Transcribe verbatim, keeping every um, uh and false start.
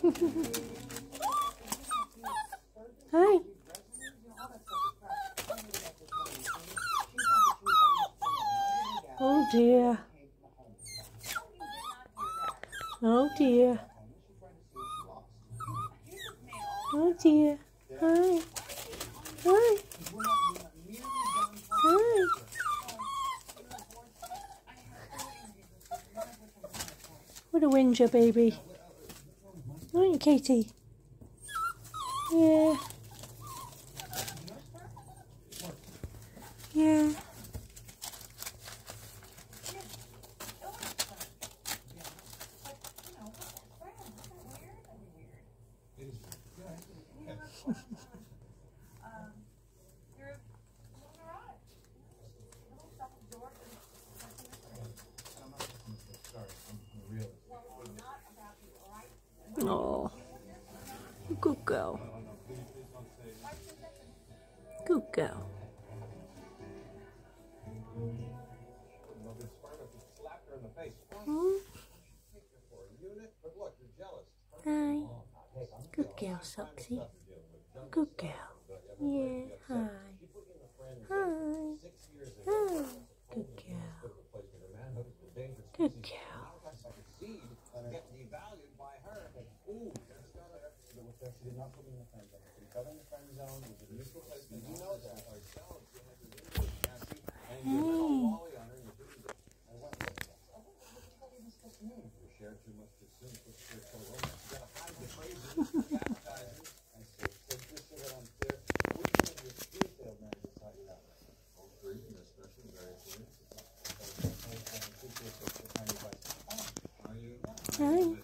Hi. Oh dear. Oh dear. Oh dear. Hi. Hi. Hi. What a whinger, baby. Aren't you, Katie? Yeah. Yeah. Oh, good girl. Good girl. Hmm? Hi. Good girl, Soxy. Good girl. Yeah. Hi. Hi. Hi. Good girl. Good girl. Hey. Hi.